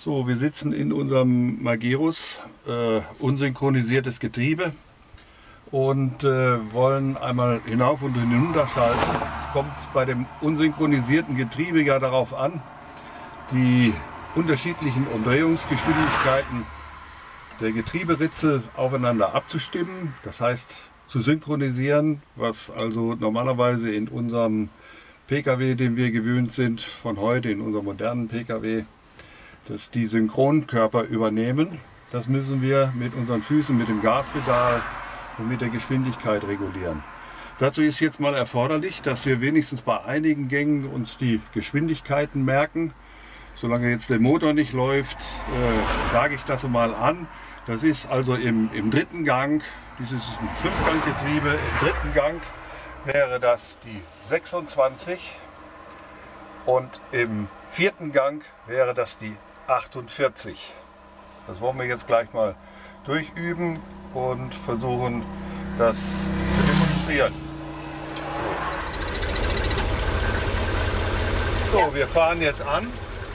So, wir sitzen in unserem Magirus, unsynchronisiertes Getriebe, und wollen einmal hinauf und hinunter schalten. Es kommt bei dem unsynchronisierten Getriebe ja darauf an, die unterschiedlichen Umdrehungsgeschwindigkeiten der Getrieberitzel aufeinander abzustimmen, das heißt zu synchronisieren, was also normalerweise in unserem Pkw, den wir gewöhnt sind von heute, in unserem modernen Pkw, dass die Synchronkörper übernehmen. Das müssen wir mit unseren Füßen, mit dem Gaspedal und mit der Geschwindigkeit regulieren. Dazu ist jetzt mal erforderlich, dass wir wenigstens bei einigen Gängen uns die Geschwindigkeiten merken. Solange jetzt der Motor nicht läuft, sage ich das mal an. Das ist also im dritten Gang, dieses ist ein Fünfganggetriebe, im dritten Gang wäre das die 26 und im vierten Gang wäre das die 48. Das wollen wir jetzt gleich mal durchüben und versuchen, das zu demonstrieren. So, wir fahren jetzt an.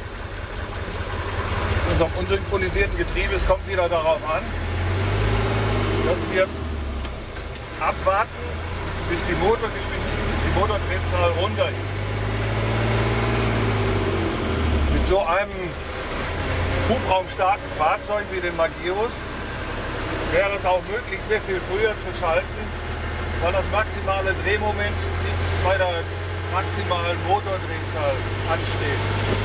In unserem unsynchronisierten Getriebe, es kommt wieder darauf an, dass wir abwarten, bis die Motordrehzahl runter ist. Mit so einem hubraumstarken Fahrzeug wie dem Magirus wäre es auch möglich, sehr viel früher zu schalten, weil das maximale Drehmoment nicht bei der maximalen Motordrehzahl ansteht.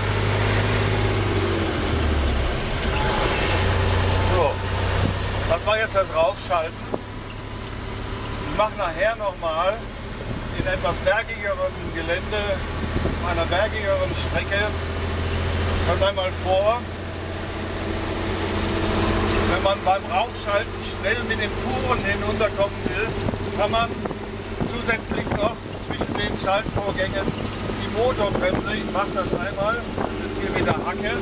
So, das war jetzt das Raufschalten. Ich mache nachher nochmal in etwas bergigeren Gelände, auf einer bergigeren Strecke, kommt einmal vor, wenn man beim Raufschalten schnell mit den Touren hinunterkommen will, kann man zusätzlich noch zwischen den Schaltvorgängen die Motorbremse, ich mache das einmal, das ist hier mit der Hacke,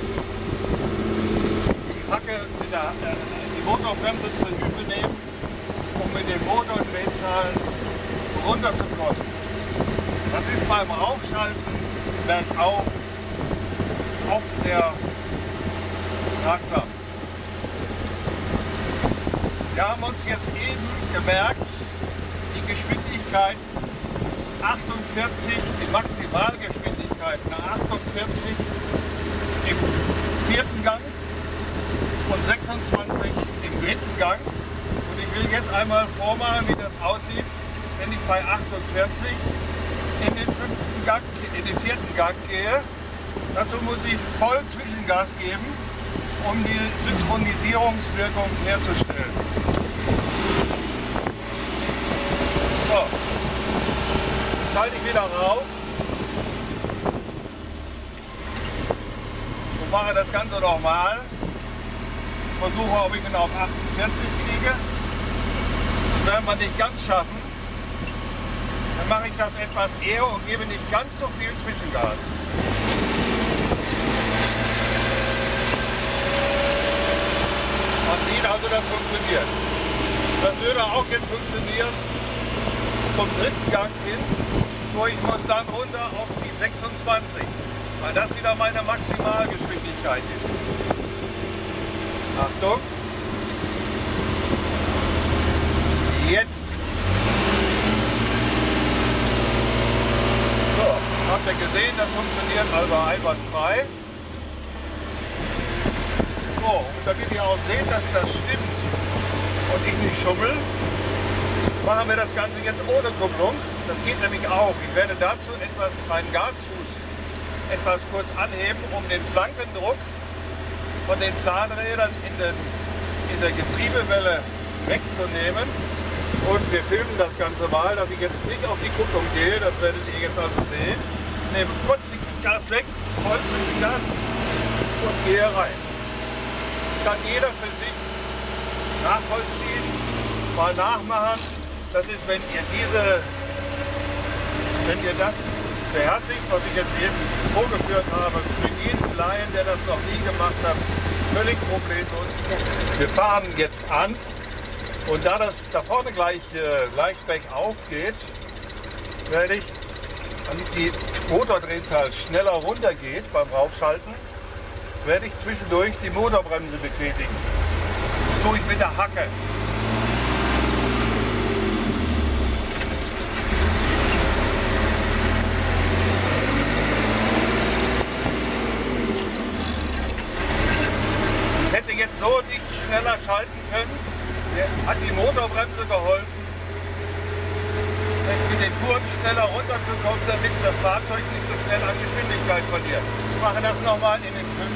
die Motorbremse zur Hilfe nehmen, um mit den Motordrehzahlen runterzukommen. Das ist beim Raufschalten bergauf oft sehr ratsam. Wir haben uns jetzt eben gemerkt, die Geschwindigkeit 48, die Maximalgeschwindigkeit 48 im vierten Gang und 26 im dritten Gang. Und ich will jetzt einmal vormalen, wie das aussieht, wenn ich bei 48 in den vierten Gang gehe. Dazu muss ich voll Zwischengas geben, um die Synchronisierungswirkung herzustellen. So, schalte ich wieder rauf und mache das Ganze nochmal. Versuche, ob ich ihn auf 48 kriege. Das werden wir nicht ganz schaffen. Dann mache ich das etwas eher und gebe nicht ganz so viel Zwischengas. Man sieht also, das funktioniert. Das würde auch jetzt funktionieren zum dritten Gang hin, nur ich muss dann runter auf die 26, weil das wieder meine Maximalgeschwindigkeit ist. Achtung! Jetzt! So, habt ihr gesehen, das funktioniert also einwandfrei. So, und damit ihr auch seht, dass das stimmt und ich nicht schummel, machen wir das Ganze jetzt ohne Kupplung. Das geht nämlich auch. Ich werde dazu meinen Gasfuß etwas kurz anheben, um den Flankendruck von den Zahnrädern in der Getriebewelle wegzunehmen. Und wir filmen das Ganze mal, dass ich jetzt nicht auf die Kupplung gehe, das werdet ihr jetzt also sehen. Ich nehme kurz den Gas weg, voll Gas und gehe rein. Kann jeder für sich nachvollziehen, mal nachmachen. Das ist, wenn ihr das beherzigt, was ich jetzt eben vorgeführt habe, für jeden Laien, der das noch nie gemacht hat, völlig problemlos. Wir fahren jetzt an und da das da vorne gleich leicht bergauf geht, werde ich, damit die Motordrehzahl schneller runter geht beim Raufschalten, werde ich zwischendurch die Motorbremse betätigen. Das tue ich mit der Hacke. Ich hätte jetzt so nicht schneller schalten können. Mir hat die Motorbremse geholfen, jetzt mit den Touren schneller runterzukommen, damit das Fahrzeug nicht so schnell an Geschwindigkeit verliert. Ich mache das nochmal in den 5.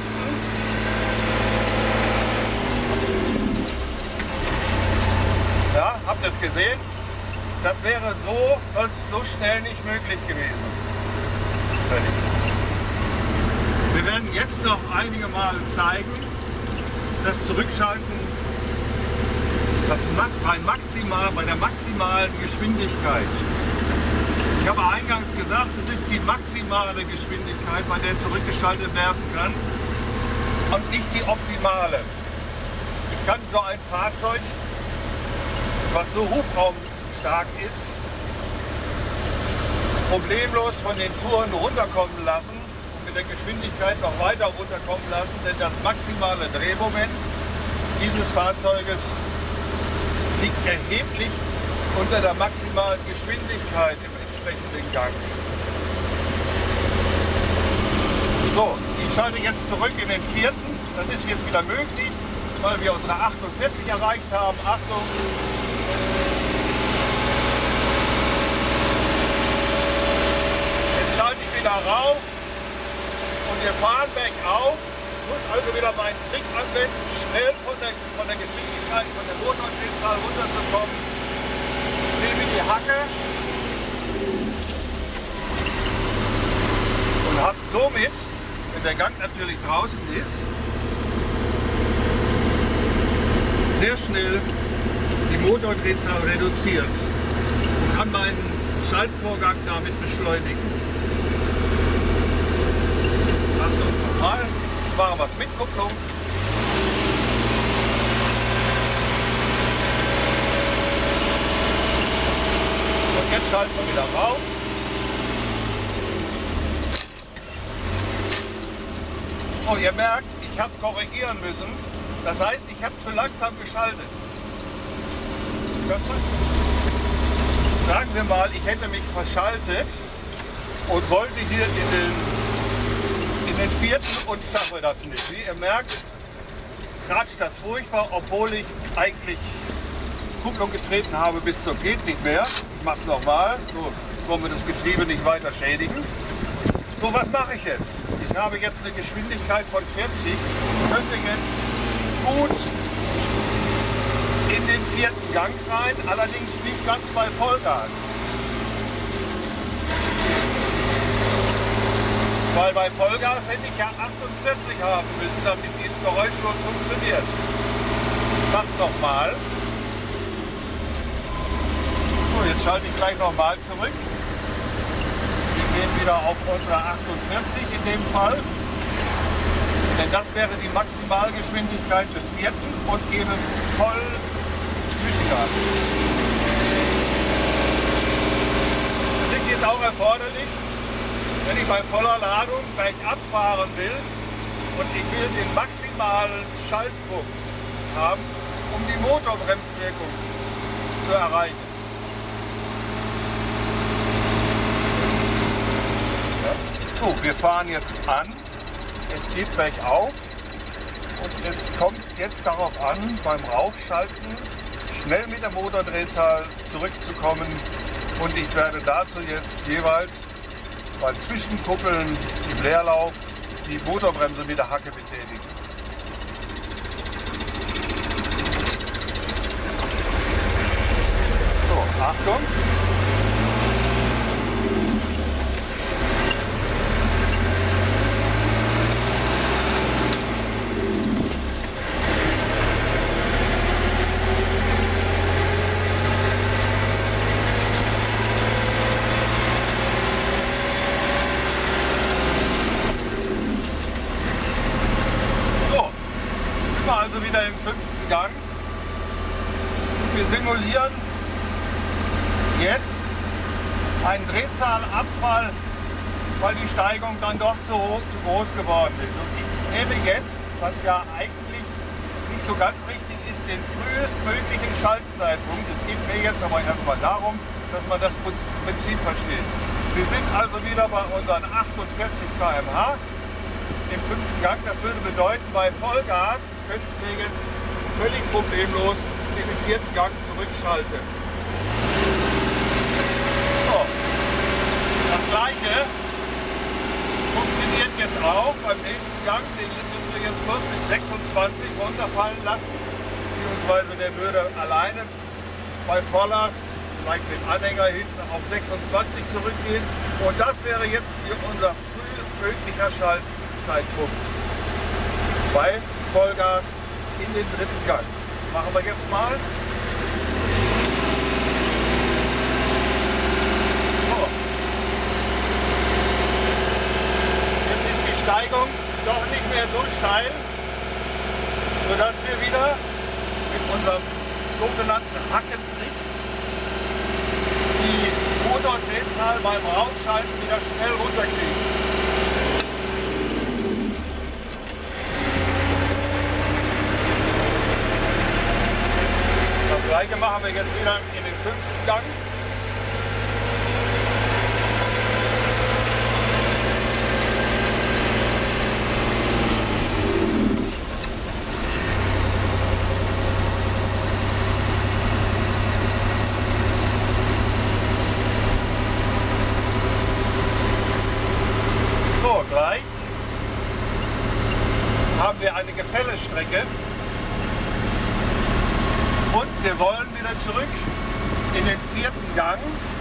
Ja, habt ihr es gesehen? Das wäre so schnell nicht möglich gewesen. Fertig. Wir werden jetzt noch einige Male zeigen, das Zurückschalten, das macht bei der maximalen Geschwindigkeit. Ich habe eingangs gesagt, es ist die maximale Geschwindigkeit, bei der zurückgeschaltet werden kann und nicht die optimale. Ich kann so ein Fahrzeug, was so hubraumstark ist, problemlos von den Touren runterkommen lassen und mit der Geschwindigkeit noch weiter runterkommen lassen, denn das maximale Drehmoment dieses Fahrzeuges liegt erheblich unter der maximalen Geschwindigkeit im entsprechenden Gang. So, ich schalte jetzt zurück in den 4. Das ist jetzt wieder möglich, weil wir unsere 48 erreicht haben. Achtung! Jetzt schalte ich wieder rauf und wir fahren bergauf. Ich muss also wieder meinen Trick anwenden, schnell von der Geschwindigkeit, von der Motordrehzahl runterzukommen. Ich nehme die Hacke und habe somit, wenn der Gang natürlich draußen ist, sehr schnell die Motordrehzahl reduziert und kann meinen Schaltvorgang damit beschleunigen. Achtung nochmal. Machen wir es mit Kupplung. Und jetzt schalten wir wieder rauf. Oh, ihr merkt, ich habe korrigieren müssen. Das heißt, ich habe zu langsam geschaltet. Sagen wir mal, ich hätte mich verschaltet und wollte hier in den 4. und schaffe das nicht. Wie ihr merkt, kratscht das furchtbar, obwohl ich eigentlich Kupplung getreten habe bis zur geht nicht mehr. Ich mache es nochmal, so wollen wir das Getriebe nicht weiter schädigen. So, was mache ich jetzt? Ich habe jetzt eine Geschwindigkeit von 40 und könnte jetzt gut in den 4. Gang rein, allerdings nicht ganz bei Vollgas. Weil bei Vollgas hätte ich ja 48 haben müssen, damit dies geräuschlos funktioniert. Ich mach's nochmal. So, jetzt schalte ich gleich nochmal zurück. Wir gehen wieder auf unsere 48 in dem Fall. Denn das wäre die Maximalgeschwindigkeit des 4. und gebe voll Zwischengas. Das ist jetzt auch erforderlich, wenn ich bei voller Ladung gleich abfahren will und ich will den maximalen Schaltdruck haben, um die Motorbremswirkung zu erreichen. Ja. So, wir fahren jetzt an, es geht bergauf und es kommt jetzt darauf an, beim Raufschalten schnell mit der Motordrehzahl zurückzukommen und ich werde dazu jetzt jeweils beim Zwischenkuppeln im Leerlauf die Motorbremse mit der Hacke betätigen. So, Achtung! Also wieder im 5. Gang. Wir simulieren jetzt einen Drehzahlabfall, weil die Steigung dann doch zu groß geworden ist. Und nehme jetzt, was ja eigentlich nicht so ganz richtig ist, den frühestmöglichen Schaltzeitpunkt. Es geht mir jetzt aber erstmal darum, dass man das Prinzip versteht. Wir sind also wieder bei unseren 48 km/h im 5. Gang. Das würde bedeuten, bei Vollgas könnten wir jetzt völlig problemlos in den 4. Gang zurückschalten. So. Das gleiche funktioniert jetzt auch beim nächsten Gang. Den müssen wir jetzt bloß bis 26 runterfallen lassen, beziehungsweise der würde alleine bei Volllast, vielleicht mit Anhänger hinten, auf 26 zurückgehen. Und das wäre jetzt hier unser frühestmöglicher Schaltzeitpunkt bei Vollgas in den 3. Gang. Machen wir jetzt mal. So. Jetzt ist die Steigung doch nicht mehr so steil, sodass wir wieder mit unserem sogenannten Hackentrick die Motordrehzahl beim Rausschalten wieder schnell runterkriegen. Das gleiche machen wir jetzt wieder in den 5. Gang. So, gleich haben wir eine Gefällestrecke. Und wir wollen wieder zurück in den 4. Gang,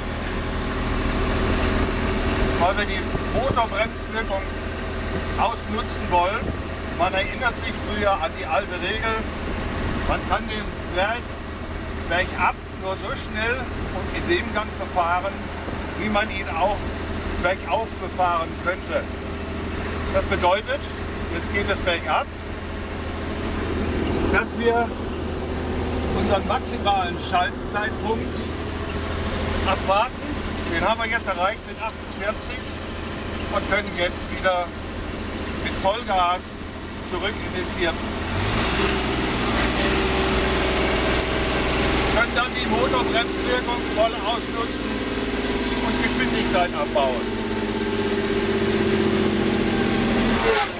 weil wir die Motorbremswirkung ausnutzen wollen. Man erinnert sich früher an die alte Regel, man kann den bergab nur so schnell und in dem Gang befahren, wie man ihn auch bergauf befahren könnte. Das bedeutet, jetzt geht es bergab, dass wir unseren maximalen Schaltzeitpunkt abwarten. Den haben wir jetzt erreicht mit 48 und können jetzt wieder mit Vollgas zurück in den 4. Können dann die Motorbremswirkung voll ausnutzen und Geschwindigkeit abbauen.